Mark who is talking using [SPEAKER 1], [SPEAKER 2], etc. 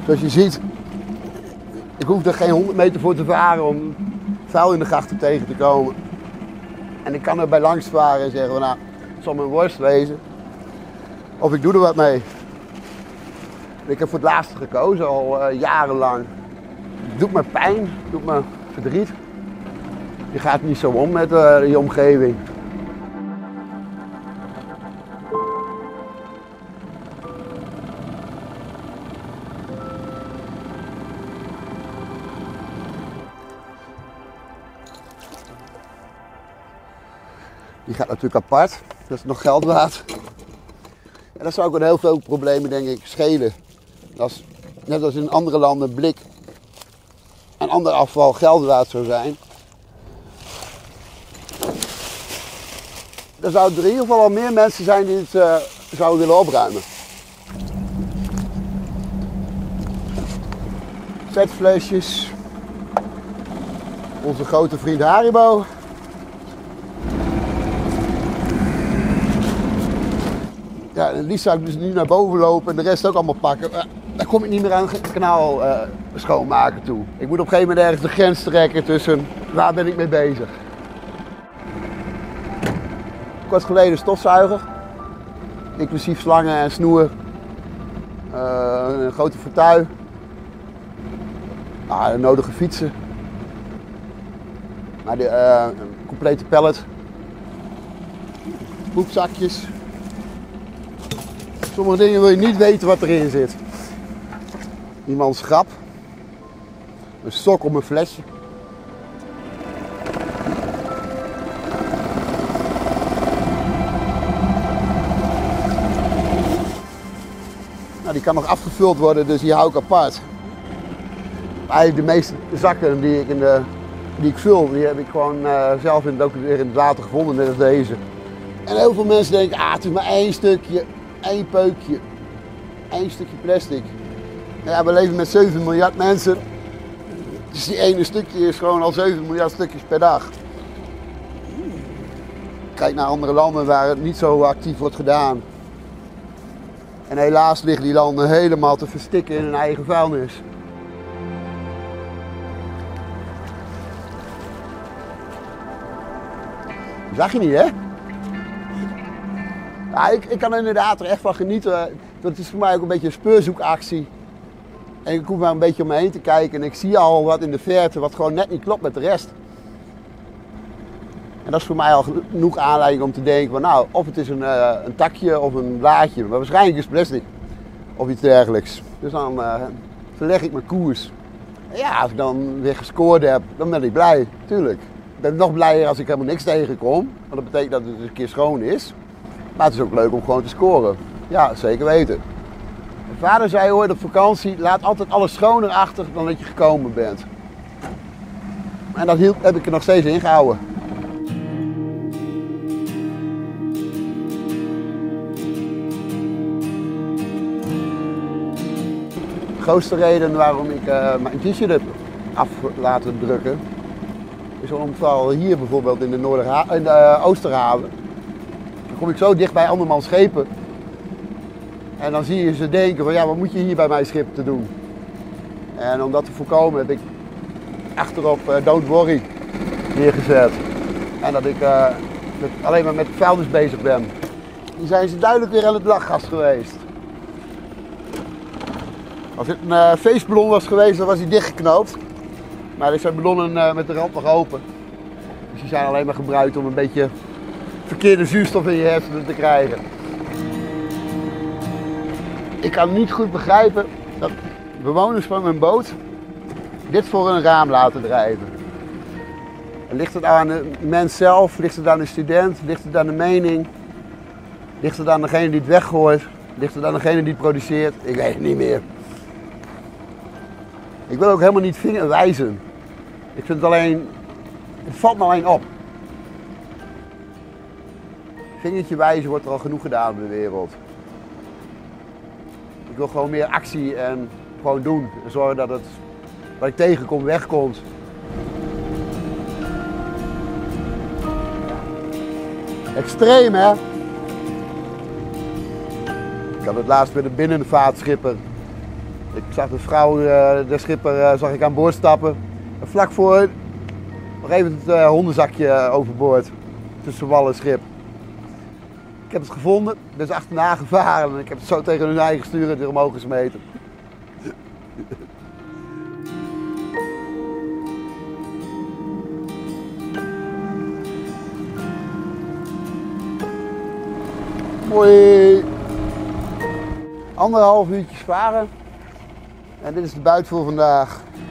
[SPEAKER 1] Zoals je ziet, ik hoef er geen 100 meter voor te varen om vuil in de grachten tegen te komen. En ik kan er bij langs varen en zeggen van nou, het zal mijn worst wezen. Of ik doe er wat mee. Ik heb voor het laatste gekozen, al jarenlang. Het doet me pijn, het doet me verdriet. Je gaat niet zo om met je omgeving. Die gaat natuurlijk apart, dat is nog geld waard. En dat zou ook een heel veel problemen denk ik schelen. Als, net als in andere landen blik en ander afval geld waard zou zijn. Dan zouden er in ieder geval al meer mensen zijn die het zouden willen opruimen. Vetflesjes. Onze grote vriend Haribo. Ja, en liefst zou ik dus nu naar boven lopen en de rest ook allemaal pakken. Dan kom ik niet meer aan het kanaal schoonmaken toe. Ik moet op een gegeven moment ergens de grens trekken tussen waar ben ik mee bezig. Kort geleden stofzuiger. Inclusief slangen en snoer. Een grote fauteuil. De nodige fietsen. Maar een complete pallet. Poepzakjes. Sommige dingen wil je niet weten wat erin zit. Iemands grap. Een sok om een flesje. Nou, die kan nog afgevuld worden, dus die hou ik apart. Eigenlijk de meeste zakken die ik vul, die heb ik gewoon zelf in het water gevonden, net als deze. En heel veel mensen denken, het is maar één stukje. Eén peukje, één stukje plastic. Ja, we leven met 7 miljard mensen. Dus die ene stukje is gewoon al 7 miljard stukjes per dag. Kijk naar andere landen waar het niet zo actief wordt gedaan. En helaas liggen die landen helemaal te verstikken in hun eigen vuilnis. Zag je niet, hè? Ja, ik kan inderdaad er echt van genieten. Het is voor mij ook een beetje een speurzoekactie. En ik hoef maar een beetje om me heen te kijken en ik zie al wat in de verte wat gewoon net niet klopt met de rest. En dat is voor mij al genoeg aanleiding om te denken van nou, of het is een takje of een blaadje, maar waarschijnlijk is het plastic of iets dergelijks. Dus dan verleg ik mijn koers. En ja, als ik dan weer gescoord heb, dan ben ik blij, tuurlijk. Ik ben nog blijer als ik helemaal niks tegenkom, want dat betekent dat het een keer schoon is. Maar het is ook leuk om gewoon te scoren. Ja, zeker weten. Mijn vader zei ooit op vakantie, laat altijd alles schoner achter dan dat je gekomen bent. En dat heb ik er nog steeds in gehouden. De grootste reden waarom ik mijn t-shirt heb af laten drukken, is om vooral hier bijvoorbeeld in de Oosterhaven. Dan kom ik zo dicht bij andermans schepen. En dan zie je ze denken van ja, wat moet je hier bij mijn schip te doen? En om dat te voorkomen heb ik achterop Don't Worry neergezet. En dat ik alleen maar met vuilnis bezig ben. Die zijn ze duidelijk weer aan het lachgas geweest. Als het een feestballon was geweest, dan was hij dichtgeknoopt. Maar er zijn ballonnen met de rand nog open. Dus die zijn alleen maar gebruikt om een beetje verkeerde zuurstof in je hersenen te krijgen. Ik kan niet goed begrijpen dat bewoners van een boot dit voor een raam laten drijven. Ligt het aan de mens zelf? Ligt het aan de student? Ligt het aan de mening? Ligt het aan degene die het weggooit? Ligt het aan degene die het produceert? Ik weet het niet meer. Ik wil ook helemaal niet vingerwijzen. Ik vind het alleen, het valt me alleen op. Vingertje wijzen wordt er al genoeg gedaan in de wereld. Ik wil gewoon meer actie en gewoon doen. En zorgen dat het wat ik tegenkom wegkomt. Extreem, hè? Ik had het laatst met een binnenvaartschipper Ik zag de vrouw, de schipper, zag ik aan boord stappen. En vlak voor nog even het hondenzakje overboord. Tussen wal en schip. Ik heb het gevonden, dus achterna gevaren en ik heb het zo tegen hun eigen stuur weer omhoog gesmeten. Mooi. 1,5 uurtjes varen. En dit is de buit voor vandaag.